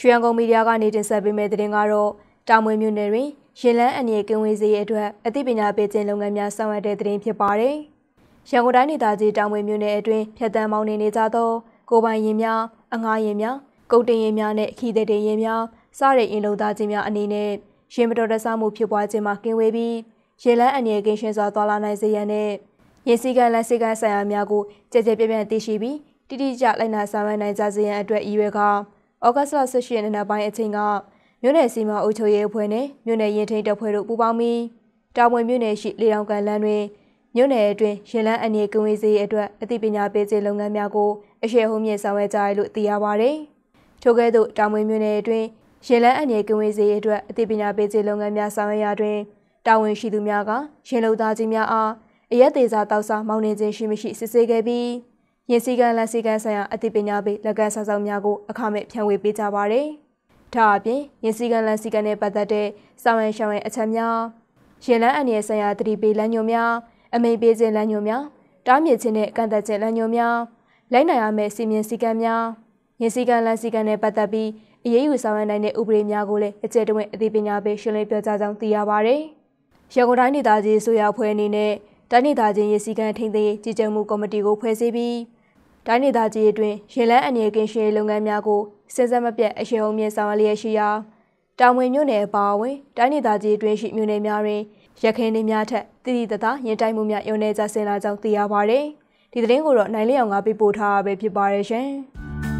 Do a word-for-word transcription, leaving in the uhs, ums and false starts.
ရွှေရန်ကုန်မီဒီယာကနေတင်ဆက်ပေးမယ့်သတင်းကတော့တာမွေမြို့နယ်တွင်ရင်လန်းအန်ရီကင်းဝေးစေရေးအတွက်အသိပညာပေးခြင်းလုပ်ငန်းများဆောင်ရွက်တဲ့သတင်းဖြစ်ပါတယ်။ရန်ကုန်တိုင်းဒေသကြီးတာမွေမြို့နယ်အတွင်းဖြတ်တန်းမောင်းနေကြသောကိုပိုင်ရင်များအငှားရင်များကုတ်တင်ရင်များနဲ့ခီးတဲ့ရင်များစတဲ့ရင်လုံသားခြင်းများအနေနဲ့ရင်မတော်တဆမှုဖြစ်ပွားခြင်းမှာကင်းဝေးပြီးရင်လန်းအန်ရီကင်းရှင်းစွာသွားလာနိုင်စေရန်နဲ့ရင်စည်းကမ်းလက်စည်းကမ်းဆိုင်ရာများကိုကြည်ကြဲပြန့်ပြန့်သိရှိပြီးတိတိကျလိုက်နာဆောင်ရွက်နိုင်ကြစေရန်အတွက်ရည်ရွယ်ကာဩဂတ်စ်လ ၁၈ ရက်နေ့နောက်ပိုင်းအချိန်ကမြို့နယ်စီမံအုပ်ချုပ်ရေးအဖွဲ့နဲ့မြို့နယ်ရင်ထိန်တပ်ဖွဲ့တို့ပူးပေါင်းပြီးတာဝန်မြို့နယ်ရှိလေတောင်ကန်လမ်းတွင်မြို့နယ်အတွင်းရင်လန်းအန်ရီကင်းဝေးစေရေးအတွက်အသိပညာပေးခြင်းလုပ်ငန်းများကိုအရှိန်ဟုန်မြင့်ဆောင်ရွက်ကြရလို့သိရပါတယ်။ထို့ကဲ့သို့တာဝန်မြို့နယ်အတွင်းရင်လန်းအန်ရီကင်းဝေးစေရေးအတွက်အသိပညာပေးခြင်းလုပ်ငန်းများဆောင်ရွက်ရာတွင်တာဝန်ရှိသူများကရင်လုံသားကြီးများအားအရက်သေးစားတောက်စားမောင်းနှင်ခြင်းရှိမရှိစစ်ဆေးခဲ့ပြီးရင်စည်းကမ်းလက်စည်းကမ်းဆိုင်ရာအသိပညာပေးလက်ကမ်းစာစောင့်များကိုအခမဲ့ဖြန့်ဝေပေးကြပါရယ်။ဒါအပြင်ရင်စည်းကမ်းလက်စည်းကမ်းနဲ့ပတ်သက်တဲ့ဆောင်ရွက်ရှောင်ရဲ့အချက်များရင်လန်းအန်ရီဆိုင်ရာတတိပေးလမ်းညွှန်များအမိန့်ပေးခြင်းလမ်းညွှန်များတားမြစ်ခြင်းနဲ့ကန့်သက်ခြင်းလမ်းညွှန်များလိုက်နိုင်ရမယ့်စီမံစည်းကမ်းများရင်စည်းကမ်းလက်စည်းကမ်းနဲ့ပတ်သက်ပြီးအရေးယူဆောင်ရွက်နိုင်တဲ့ဥပဒေများကိုလည်းအကျယ်တဝင့်အသိပညာပေးရှင်းလင်းပြသကြောင်းသိရပါရယ်။ရန်ကုန်တိုင်းဒေသကြီးဆိုရအဖွဲ့အနေနဲ့တိုင်းဒေသကြီးရေစည်းကမ်းထိန်းသိမ်းရေးကြီးကြပ်မှုကော်မတီကိုဖွဲ့စည်းပြီးတိုင်းဒေသကြီးအတွင်းရင်လန်းအန်ရီကင်းရှင်းလုပ်ငန်းများကိုစဉ်ဆက်မပြတ်အရှိန်အဟုန်မြင့်ဆောင်ရွက်လျက်ရှိရာတာဝန်မြို့နယ်အပါအဝင်တိုင်းဒေသကြီးအတွင်းရှိမြို့နယ်များတွင်ရခိုင်နေများထက်တည်တည်တသာရင်တိုက်မှုများရုံနေကြဆင်လာကြောင်းသိရပါရယ်။ဒီသတင်းကိုတော့နိုင်လျောင်ကပြပို့ထားတာပဲဖြစ်ပါရဲ့ရှင်။